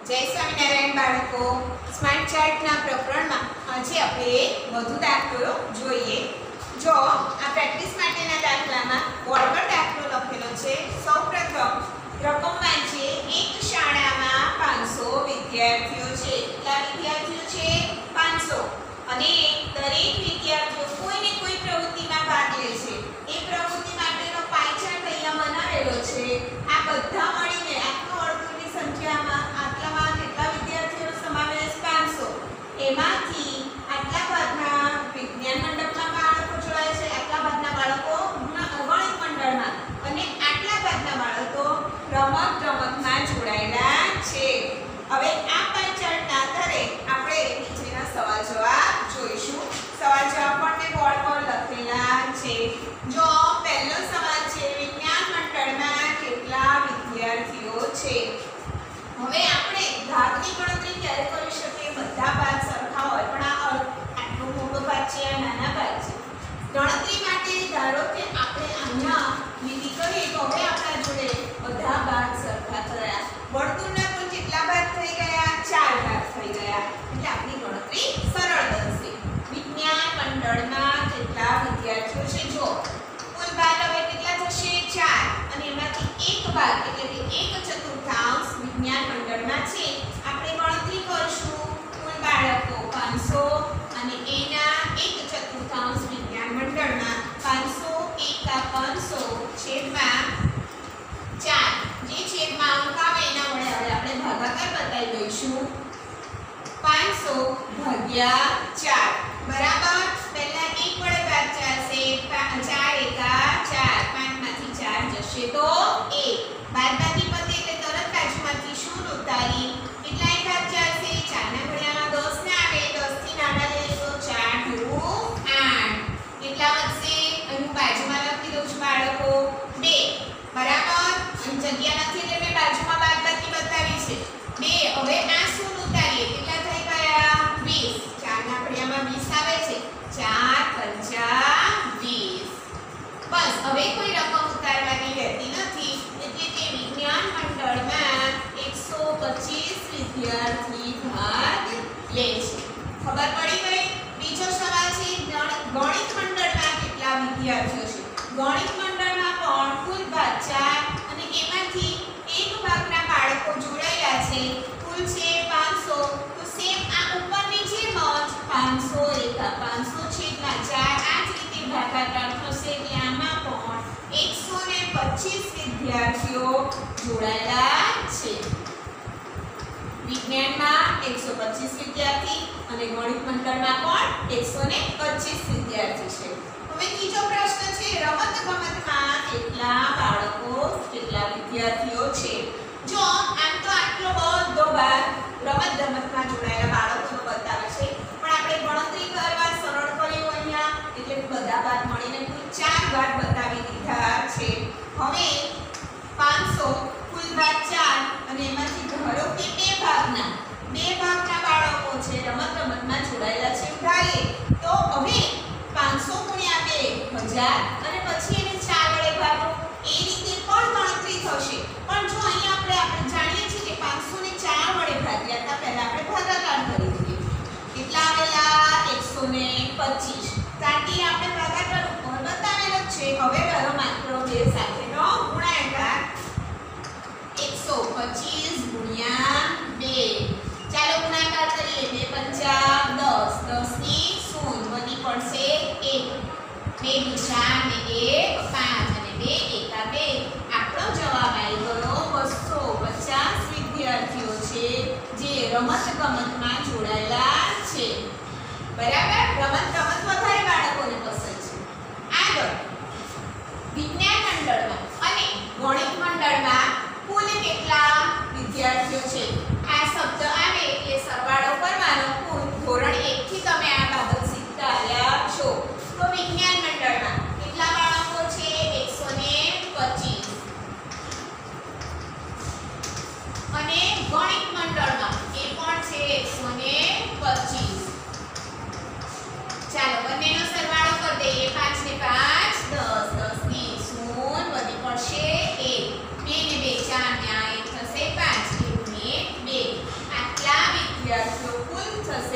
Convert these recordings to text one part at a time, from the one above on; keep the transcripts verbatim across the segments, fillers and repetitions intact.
જય સ્વામિનારાયણ બાળકો, સ્માર્ટ ચાર્ટના પ્રકરણમાં આજે આપણે વધુ દાખલો જોઈએ. જો આ પ્રેક્ટિસ માટેના દાખલામાં બોર્ડ પર દાખલો લખેલો છે. સૌપ્રથમ રકમ વાંચીએ. એક શાળામાં પાંચસો વિદ્યાર્થીઓ છે. કેટલા વિદ્યાર્થીઓ છે? પાંચસો. અને દરેક વિદ્યાર્થીઓ કોઈ ને કોઈ પ્રવૃત્તિમાં ભાગ લે છે. એ પ્રવૃત્તિ માટેનો પાઈ ચાર્ટ અહીંયા બનાવેલો છે. આ બધા મળીને આટલું વર્તુળની સંખ્યામાં આટલામાં કેટલા વિદ્યાર્થીઓનો સમાવેશ? પાંચસો. એમાંથી આટલા ભાગના વિજ્ઞાન મંડળના બાળકો જોડાય છે, આટલા ભાગના બાળકો ગણિત મંડળમાં અને આટલા ભાગના બાળકો રમત ગમતમાં જોડાયેલા છે. હવે આ પાઈ ચાર્ટના આધારે આપણે નીચેના સવાલ જવાબ જોઈશું. સવાલ જવાબ પણ બોર્ડ પર લખેલા છે. જો પહેલો સવાલ છે, વિજ્ઞાન મંડળમાં કેટલા વિદ્યાર્થીઓ છે? હવે આપણે ભાગની ગણતરી ક્યારે કરી શકીએ? બધા ભાગ સરખા હોય, પણ આ આટલો મોટો ભાગ છે, આ નાના ભાગ છે. ગણતરી માટે ધારો કે આપણે અહીંયા લીટી કરીએ તો હવે આપણા જોડે બધા ભાગ સરખા થયા. વર્તુળના કુલ કેટલા ભાગ થઈ ગયા? ચાર ભાગ થઈ ગયા. એટલે આપણી ગણતરી સરળ બનશે. વિજ્ઞાન મંડળમાં કેટલા વિદ્યાર્થીઓ છે? જો કુલ ભાગ હવે કેટલા થશે? ચાર. અને એમાંથી એક ભાગ એટલે કે એક ચતુર્થાંશ વિજ્ઞાન મંડળમાં છે. આપણે ગણતરી કરશું. કુલ બાળકો પાંચસો અને એના એક ચતુર્થાંશ વિજ્ઞાન મંડળમાં પાંચસો એકા પાંચસો છેદમાં ચાર. જે છેદમાં અંક આવે એના વડે હવે આપણે ભાગાકાર બતાવી દઈશું. પાંચસો ભાગ્યા ચાર બરાબર. પહેલા એક વડે ભાગ ચાલશે. ચાર એકા ચાર. પાંચ માંથી ચાર જશે તો એક. બાદબાકી પતે એટલે તરત બાજુમાંથી શૂન્ય ઉતારી કેટલાય ભાગ ચાલશે? ચાર ના ઘડિયામાં દસ ના આવે. દસ થી નાના લઈએ તો ચાર દુ આઠ. કેટલા વધશે? અહીં બાજુમાં લખી દઉં છું બાળકો, બે. બરાબર. અહીં જગ્યા નથી એટલે મેં બાજુમાં બાદબાકી બતાવી છે. બે. હવે આ શૂન્ય ઉતારીએ કેટલા થઈ ગયા? વીસ. ચાર ના ઘડિયામાં વીસ આવે છે. ચાર પંચા વીસ. બસ. હવે કોઈ રકમ ઉતારવાની રહેતી નથી. એટલે કે વિજ્ઞાન મંડળમાં એકસો પચીસ વિદ્યાર્થી ભાગ લે છે. ખબર પડી ગઈ? બીજો સવાલ છે, ગણિત મંડળમાં કેટલા વિદ્યાર્થીઓ છે? ગણિત મંડળમાં પણ કુલ ભાગ ચાર અને એમાંથી એક ભાગના બાળકો જોડાયેલા છે. કુલ છે પાંચસો. તો સેમ આ ઉપરની જેમ જ પાંચસો એકા પાંચસો છેદમાં ચાર આ જ રીતે ભાગાકાર થશે. એટલે આમાં પણ એકસો પચીસ વિદ્યાર્થીઓ જોડાયેલા છે. વિજ્ઞાનમાં એકસો પચીસ વિદ્યાર્થી અને ગણિત મંડળમાં પણ એકસો પચીસ વિદ્યાર્થી છે. હવે ત્રીજો પ્રશ્ન છે, રમત ગમતમાં કેટલા બાળકો કેટલા વિદ્યાર્થીઓ છે? જો આમ તો આટલો બધો ભાગ રમત ગમતમાં જોડાયેલા બાળકોનો બતાવે છે, પણ આપણે ગણતરી કરવા સરળ કર્યું અહીંયા એટલે બધા ભાગ મળીને કુલ ચાર ભાગ બતાવી દીધા છે. હવે પાંચસો કુલ ભાગ ચાર અને એમાંથી ધારો કે બે ભાગના બે ભાગના બાળકો છે રમત ગમતમાં જોડાયેલા છે ધારીએ તો હવે પાંચસો ગુણ્યા બે હજાર અને પછી એને ચાર વડે ભાગો. એ રીતે પણ ગણતરી થશે. પણ જો અહીંયા આપણે આપણે જાણીએ છીએ કે પાંચસો ને ચાર વડે ભાગ્યા હતા, પહેલા આપણે ભાગાકાર કરી દઈએ. કેટલા આવેલા? એકસો પચીસ. તાકી આપણે ભાગાકાર ઉપર બતાવેલો જ છે. હવે કરો માત્ર બે સાથેનો ગુણાકાર. એકસો પચીસ ગુણ્યા બે. ચાલો ગુણાકાર કરીએ. બે પંચા દસ. દસ ની શૂન્ય વધી પડશે એક. બે દુ ચાર ને એક પાંચ અને બે એકા બે. આપણો જવાબ આવી ગયો બસો પચાસ વિદ્યાર્થીઓ છે જે રમત ગમતમાં જોડાયેલા છે. બરાબર. રમત ગમત વધારે બાળકોને પસંદ છે. આગળ વિજ્ઞાન મંડળમાં અને ગણિત મંડળમાં કુલ કેટલા વિદ્યાર્થીઓ છે? આ શબ્દ આવે એટલે સરવાળો કરવાનો. કુલ ધોરણ એક થી તમે આ બાબત શીખતા આવ્યા છો. તો વિજ્ઞાન મંડળમાં કેટલા બાળકો છે? એકસો પચીસ. અને ગણિત મંડળમાં એ પણ છે એકસો પચીસ. ચાલો બંનેનો સરવાળો કરી દઈએ. પાંચ ને પાંચ દસ. દસ ની શૂન્ય વધી પડશે એક. બે ને બે ચાર ને આ એક થશે પાંચ. એક ને બે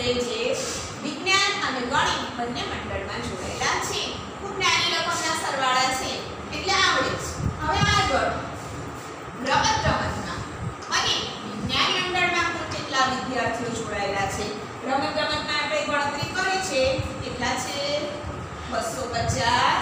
જે વિજ્ઞાન અને ગણિત બંને મંડળમાં જોડાયેલા છે. ખૂબ નાની રકમના સરવાળા છે એટલે આવડે છે. હવે આગળ રમત રમતમાં અને વિજ્ઞાન મંડળમાં કુલ કેટલા વિદ્યાર્થીઓ જોડાયેલા છે. રમત રમતમાં આપણે ગણતરી કરી છે કેટલા છે બસો પચાસ.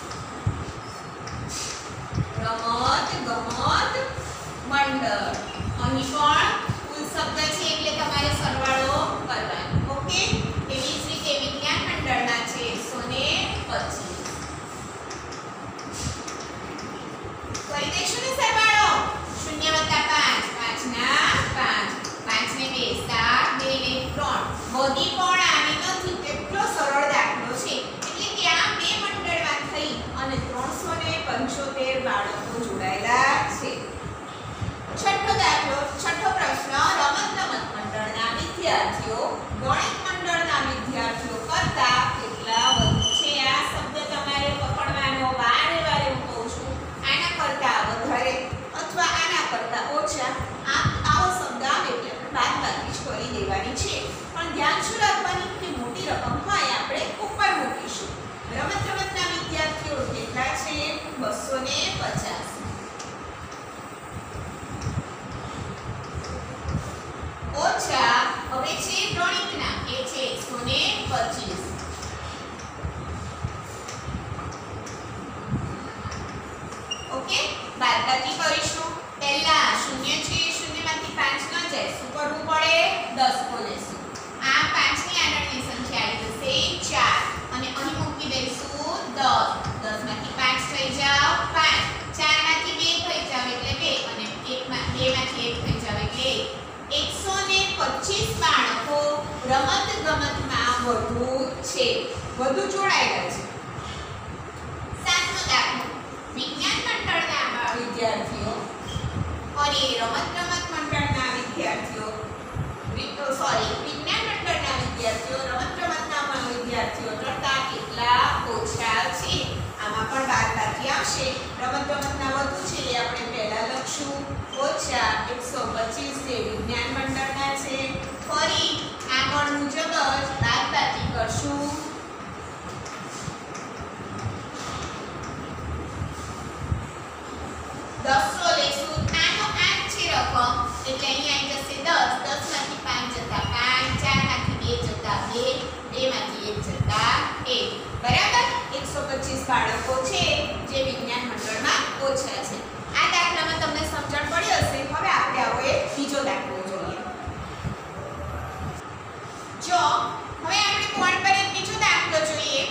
રમત ગમત મંડળ અહીં પણ કુલ શબ્દ છે એટલે તમારે સરવાળો કરવાનો. ઓકે, એવી જ રીતે વિજ્ઞાન મંડળના છે એકસો પચીસ. કરી દઈશું ને સરવાળો. શૂન્ય વત્તા પાંચ, પાંચ ના પાંચ, પાંચ ને બે સાત, બે ને ત્રણ. વધી પણ આવી નથી, કેટલો સરળ દાખલો છે. એટલે કે આ બે મંડળમાં થઈ અને ત્રણસો પંચોતેર બાળકો જોડાયેલા છે. છઠ્ઠો દાખલો, છઠ્ઠો પ્રશ્ન. રમત ગમત મંડળના વિદ્યાર્થીઓ ગણિત મંડળના વિદ્યાર્થીઓ કરતા કેટલા વધુ છે. આ શબ્દ તમારે પકડવાનો. વારે વારે હું કહું છું આના કરતા વધારે અથવા આના કરતા ઓછા. આ આવો શબ્દ આવે એટલે બાદબાકી જ કરી દેવાની છે. પણ ધ્યાન શું રાખવાનું કે મોટી રકમ હોય આપણે ઉપર મૂકીશું. રમત ગમતના વિદ્યાર્થીઓ કેટલા છે બસો પચાસ. ઓછા હવે છે ગણિતના એ છે એકસો પચીસ. ઓકે, બાદબાકી કરીશું. પહેલા શૂન્ય છે, શૂન્યમાંથી પાંચ ન જાય, શું કરવું પડે દસ કો લેશું. આ પાંચ ની આગળની સંખ્યા આવી જશે ચાર અને અહીં મૂકી દઈશું દસ. દસ માંથી પાંચ થઈ જાવ પાંચ, ચાર માંથી બે થઈ જાવ એટલે બે અને એક માં બે માંથી એક થઈ જાવ એટલે એકસો પચીસ બાળકો રમત ગમતમાં વધુ છે, વધુ જોડાયેલા છે. સાતમો દાખલો. વિજ્ઞાન મંડળના વિદ્યાર્થીઓ અને રમત ગમત મંડળના વિદ્યાર્થીઓ સોરી વિજ્ઞાન મંડળના વિદ્યાર્થીઓ રમત ગમતના વિદ્યાર્થીઓ કરતા કેટલા ઓછા છે. આમાં પણ બાદબાકી આવશે. રમત ગમતના વધુ છે એ આપણે પહેલા લખશું. ઓછા એકસો પચીસ જે વિજ્ઞાન મંડળના છે. ફરી આગળ મુજબ જ બાદબાકી કરશું. દસો લેશું. આનો આ છે રકમ એટલે અહીં આવી જશે દસ. દસ માંથી પાંચ જતા પાંચ, ચાર માંથી બે જતા બે, બે માંથી એક જતા એક. બરાબર, એકસો પચીસ બાળકો છે જે વિજ્ઞાન મંડળમાં ઓછા છે. આ દાખલામાં તમને સમજણ પડી હશે. હવે આપણે આવો એક બીજો દાખલો જોઈએ. જો હવે આપણે બોર્ડ પર એક બીજો દાખલો જોઈએ.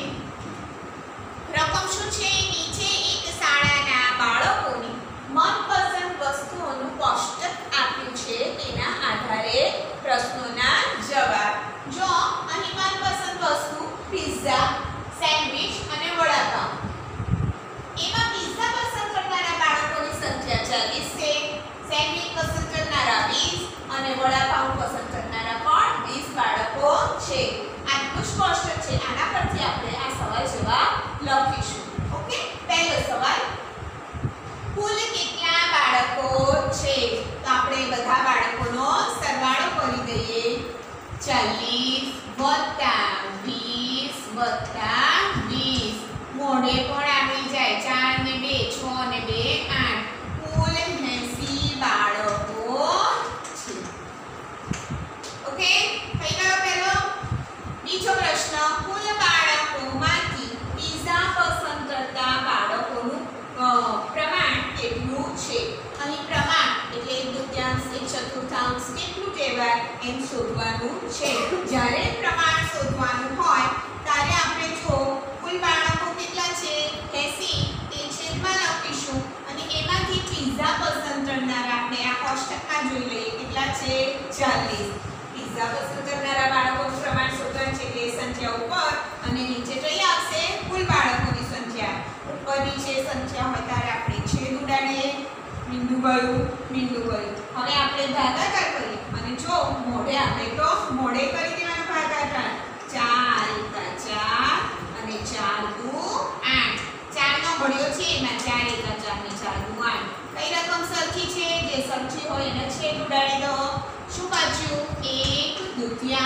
રકમ શું છે? નીચે એક શાળાના બાળકોની મનપસંદ વસ્તુઓનું કોષ્ટક આપ્યું છે. તેના આધારે પ્રશ્નોના જવાબ. જો અહીં મનપસંદ વસ્તુ પિઝા, સેન્ડવિચ અને વડાપાઉં. એમાં પિઝા પસંદ કરનારા બાળકોની સંખ્યા ચાલીસ છે, સેન્ડવિચ પસંદ કરનારા વીસ અને વડાપાઉં પસંદ કરનારા પણ વીસ બાળકો છે. આટલું જ કોષ્ટક છે. આના પરથી આપણે આ સવાલ જવાબ લખીશું. ઓકે, પહેલો સવાલ. કુલ કેટલા બાળકો છે? તો આપણે બધા બાળકોનો સરવાળો કરી દઈએ. ચાલીસ વત્તા વીસ વત્તા વીસ. મોઢે પણ આવી જાય. ચાર ને બે છ ને બે આઠ. કુલ એંસી બાળકો છે. ઓકે, થઈ ગયો પહેલો. બીજો પ્રશ્ન. કુલ બાળકોમાંથી પિઝા પસંદ કરતા બાળકોનું પ્રમાણ કેટલું છે? અહીં પ્રમાણ એટલે એક દુત્યાંશ, એક ચતુર્થાંશ કેટલું કહેવાય એમ શોધવાનું છે. જ્યારે પ્રમાણ શોધવાનું હોય ત્યારે આપણે જો કુલ બાળકો કેટલા છે એંસી તે છેદમાં લખીશું અને એમાંથી પિઝા પસંદ કરનારા આપણે આ કોષ્ટકમાં જોઈ લઈએ કેટલા છે ચાલીસ. પિઝા પસંદ કરનારા બાળકોનું પ્રમાણ શોધવાનું છે એટલે સંખ્યા ઉપર અને નીચે કઈ આવશે કુલ બાળકોની સંખ્યા. ઉપર નીચે સંખ્યા હોય ત્યારે આપણે છેદ ઉડાડીએ. મીંડું ગયું, મીંડું ગયું. હવે આપણે ભાગાકાર કરીએ અને જો મોઢે આપણે તો મોઢે કરી દેવાનો ભાગાકાર. ચાર એકા ચાર અને ચાર દુ આઠ. ચાર નો ઘડિયો છે એમાં ચાર એકા ચાર ને ચાર દુ આઠ. કઈ રકમ સરખી છે? જે સરખી હોય એને છેદ ઉડાડી દો. શું પાછું? એક દુત્યાંશ.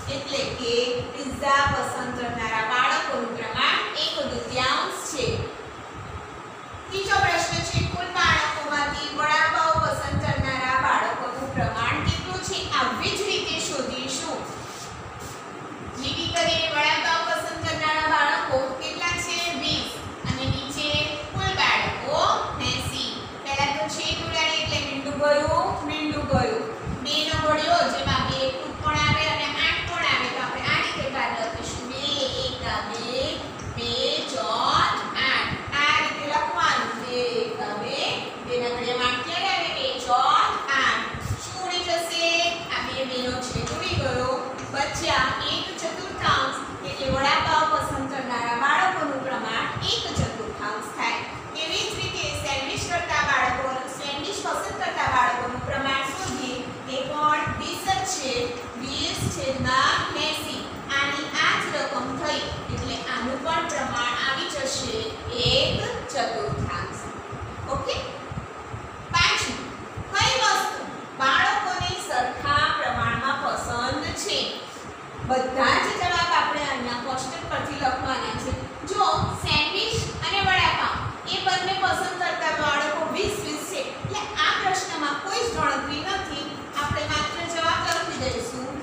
એટલે કે પિઝા પસંદ કરનારા બાળકોનું પ્રમાણ એક તૃતીયાંશ છે. ત્રીજો પ્રશ્ન છે કુલ બાળકોમાંથી વડાપાવ પસંદ કરનારા બાળકોનું પ્રમાણ કેટલું છે? આવી જ રીતે શોધીશું. જીવી કરીને વડાપાવ પસંદ કરનારા બાળકો કેટલા છે? વીસ અને નીચે કુલ બાળકો એંસી. પહેલા તો છેદ ઉડાડી એટલે મીંડું ગયું મીંડું ગયું. બે નો ઘડિયો જેમાં બે કુલ પણ આવે અને આઠ પણ આવે તો આપણે આ રીતે બાદ લખીશું. બે એકા બે બે ચોક આઠ. આ રીતે લખવાનું. બે એકા બે બે ના ઘડિયામાં આઠ ક્યારે આવે? બે ચોક આઠ. શું ઉડી જશે? આ બે બે નો છેદ ઉડી ગયો. બચ્યા એક ચતુર્થાંશ એટલે વડાપાવ પસંદ કરનારા બાળકોનું પ્રમાણ એક ચતુર્થાંશ થાય. એવી જ રીતે સેન્ડવિચ કરતા બાળકો સેન્ડવિચ પસંદ કરતા બાળકોનું પ્રમાણ શોધીએ. એ પણ વીસ જ છે. વીસ છેદમાં એંસી. આની આ જ રકમ થઈ એટલે આનું પણ પ્રમાણ આવી જશે એક ચતુર્થાંશ. ઓકે. પાંચમું, કઈ વસ્તુ બાળકોને સરખા પ્રમાણમાં પસંદ છે? બધા જ જવાબ આપણે અહીંયા કોષ્ટક પરથી લખવાના છે. જો સેન્ડવિચ અને વડાપાવ એ બંને પસંદ કરતા બાળકો વીસ વીસ છે એટલે આ પ્રશ્નમાં કોઈ જ ગણતરી નથી. આપણે માત્ર જવાબ લખી દઈશું.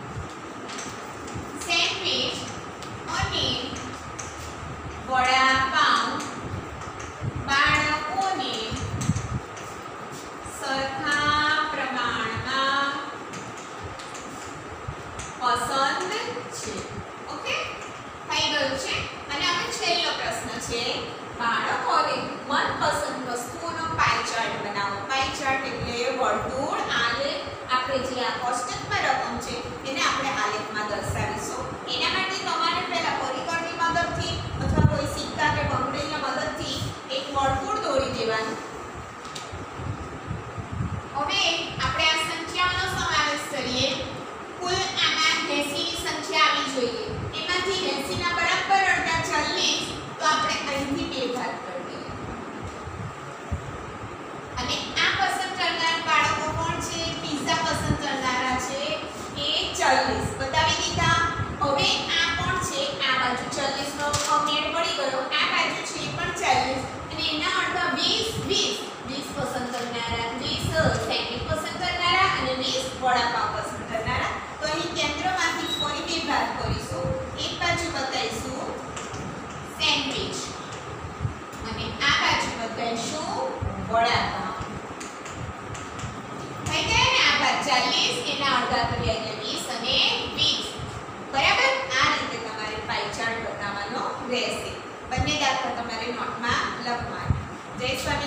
સેન્ડવિચ અને વડાપાવ બાળકોને સરખા પ્રમાણમાં પસંદ છે. ઓકે, થઈ ગયું છે. અને હવે છેલ્લો પ્રશ્ન છે બાળકોને મનપસંદ વસ્તુઓનો પાઈ ચાર્ટ બનાવો. પાઈ ચાર્ટ એટલે વર્તુળ આલેખ. આપણે જે આ કોષ્ટકમાં રકમ છે એને આપણે આલેખમાં દર્શાવીશું. એના માટે તમારે પહેલા પરિકરની મદદથી અથવા કોઈ સિક્કા કે બંગડીની મદદથી એક વર્તુળ દોરી દેવાનું. હવે આપણે આ સંખ્યાઓનો સમાવેશ કરીએ. કુલ આમાં એંસી ની સંખ્યા આવી જોઈએ. એમાંથી એંસી ના બરાબર અડધા ચાલીસ તો આપણે અહીંથી બે ભાગ કરી દઈએ. અને આ પસંદ કરનાર બાળકો કોણ છે? પિઝા પસંદ કરનારા છે એ ચાલીસ બતાવી દીધા. હવે આ કોણ છે? આ બાજુ ચાલીસ નો મેળ પડી ગયો. આ બાજુ છે પણ ચાલીસ અને એના અડધા વીસ વીસ વીસ પસંદ કરનારા, વીસ સેન્ડવિચ પસંદ કરનારા અને વીસ વડાપાવ પસંદ કરનારા. તો અહીં કેન્દ્રમાંથી ફરી બે ભાગ કરીશું. એક બાજુ બતાવીશું સેન્ડવિચ અને આ બાજુ બતાવીશું વડાપાવ. થઈ ગયા ને? આ બાજુ ચાલીસ એના અડધા કર્યા એટલે વીસ અને વીસ. બરાબર. આ રીતે તમારે પાઈ ચાર્ટ બતાવવાનો રહેશે. બંને દાખલા તમારે નોટમાં લખવાના. જય સ્વામી.